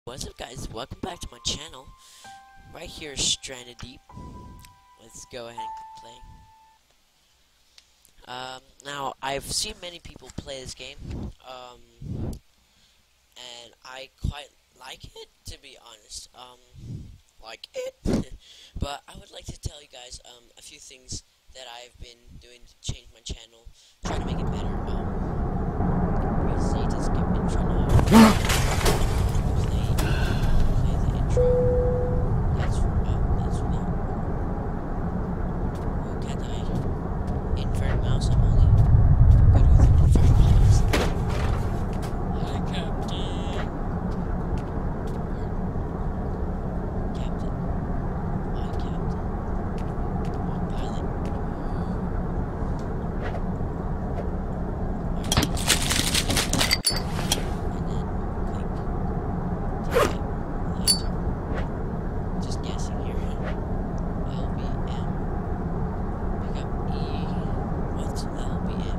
What's up, guys? Welcome back to my channel. Right here, Stranded Deep. Let's go ahead and play. Now I've seen many people play this game, and I quite like it, to be honest. But I would like to tell you guys a few things that I've been doing to change my channel, try to make it better. Easy to skip intro now. Play the intro. That's not. Oh, can't I invert mouse? I'm only good with invert mouse. Hi, Captain. Captain. Hi, Captain. Oh, pilot. Just guessing here. LBM. Pick up E. What's LBM?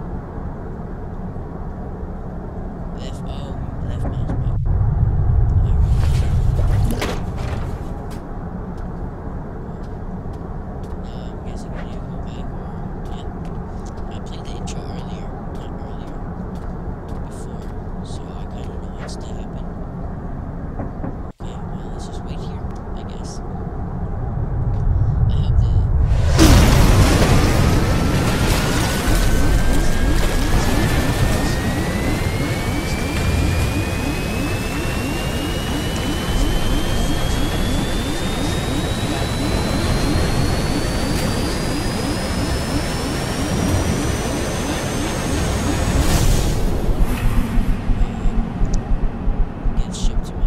Left mouse button. Alright. I'm guessing we need to go back or yeah. I played the intro earlier. Not earlier. Before. So I kinda know what's to happen. Okay, well, let's just wait here, I guess. I hope the... get shipped to my...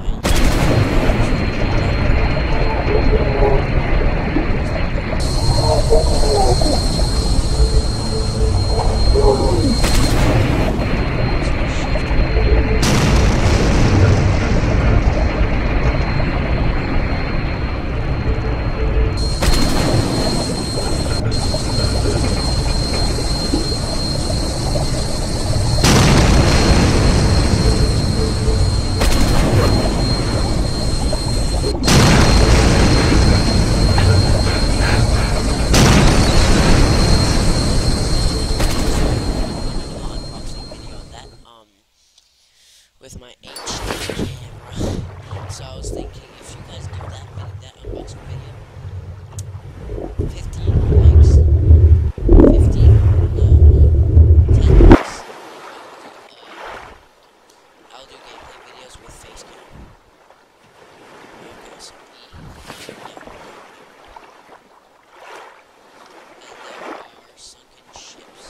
with my HD camera. So I was thinking if you guys give that unboxing video 15 likes, 15, no, 10 likes, I'll do gameplay videos with face cam. Okay, so E. Yeah. And there are sunken ships.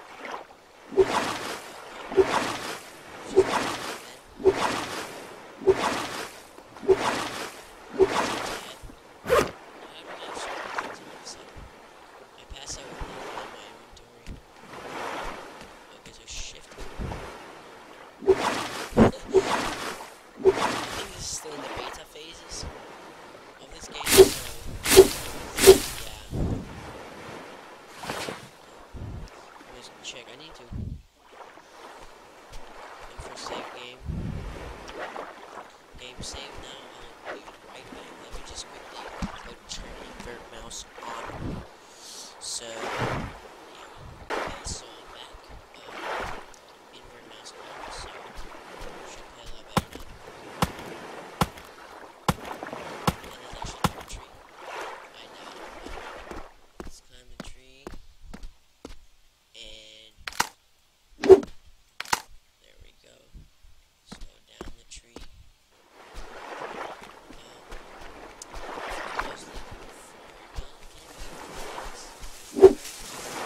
Still in the beta phases of this game, so yeah. Let me check. I need to look for save game. Game save now. I'll be right back. Let me just quickly turn invert mouse on. So yeah. Okay, so I'm back. Invert mouse on. So should play a lot better now. Let's climb the tree, and there we go. Slow down the tree. I was looking for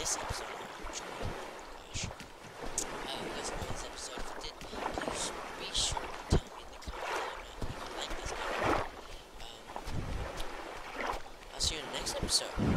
this episode I enjoyed. Gosh. You guys enjoyed this episode. If you did, please be sure to tell me in the comments. Leave a like this video. I'll see you in the next episode.